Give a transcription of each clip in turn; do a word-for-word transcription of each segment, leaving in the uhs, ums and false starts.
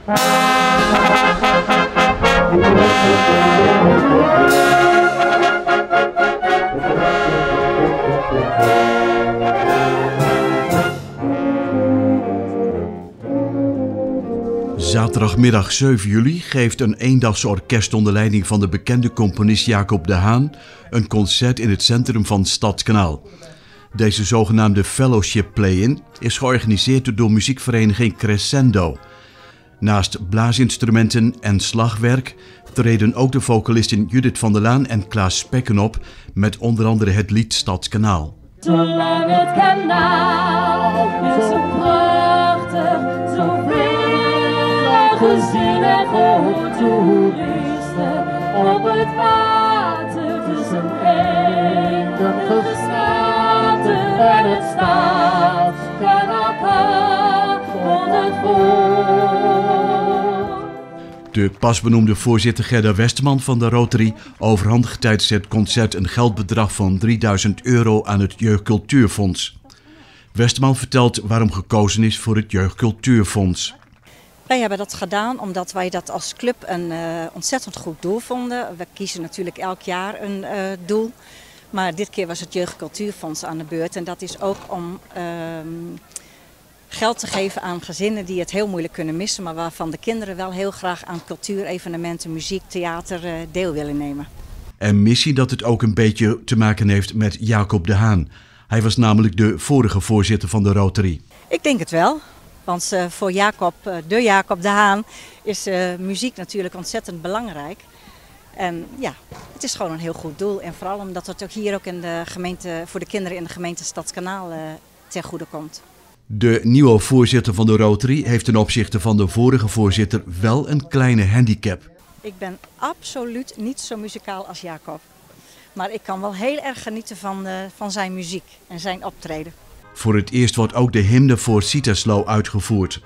Zaterdagmiddag zeven juli geeft een eendagse orkest onder leiding van de bekende componist Jacob de Haan een concert in het centrum van Stadskanaal. Deze zogenaamde Fellowship Play-in is georganiseerd door muziekvereniging Crescendo. Naast blaasinstrumenten en slagwerk treden ook de vocalisten Judith van der Laan en Klaas Spekken op met onder andere het lied Stadskanaal. Zolang het kanaal is zo prachtig, zo veel gezien en gehoord, toeristen op het water tussen enkele staten en het Stadskanaal komt het voor. De pasbenoemde voorzitter Gerda Westerman van de Rotary overhandigt tijdens het concert een geldbedrag van drieduizend euro aan het Jeugdcultuurfonds. Westerman vertelt waarom gekozen is voor het Jeugdcultuurfonds. Wij hebben dat gedaan omdat wij dat als club een uh, ontzettend goed doel vonden. We kiezen natuurlijk elk jaar een uh, doel. Maar dit keer was het Jeugdcultuurfonds aan de beurt. En dat is ook om uh, geld te geven aan gezinnen die het heel moeilijk kunnen missen. Maar waarvan de kinderen wel heel graag aan cultuurevenementen, muziek, theater uh, deel willen nemen. En missie dat het ook een beetje te maken heeft met Jacob de Haan. Hij was namelijk de vorige voorzitter van de Rotary. Ik denk het wel. Want uh, voor Jacob, uh, de Jacob de Haan is uh, muziek natuurlijk ontzettend belangrijk. En ja, het is gewoon een heel goed doel. En vooral omdat het ook hier ook in de gemeente, voor de kinderen in de gemeente Stadskanaal uh, ten goede komt. De nieuwe voorzitter van de Rotary heeft ten opzichte van de vorige voorzitter wel een kleine handicap. Ik ben absoluut niet zo muzikaal als Jacob. Maar ik kan wel heel erg genieten van, uh, van zijn muziek en zijn optreden. Voor het eerst wordt ook de hymne voor Citaslo uitgevoerd.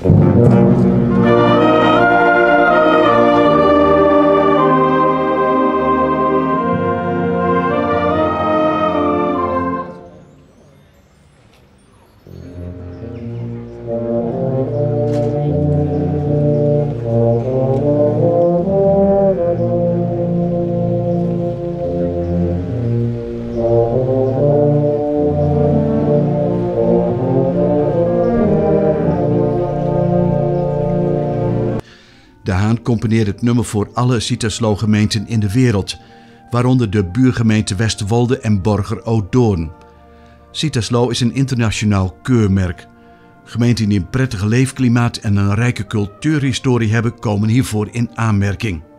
De Haan componeert het nummer voor alle Citaslo-gemeenten in de wereld, waaronder de buurgemeente Westerwolde en Borger Oud-Doorn. Citaslo is een internationaal keurmerk. Gemeenten die een prettig leefklimaat en een rijke cultuurhistorie hebben, komen hiervoor in aanmerking.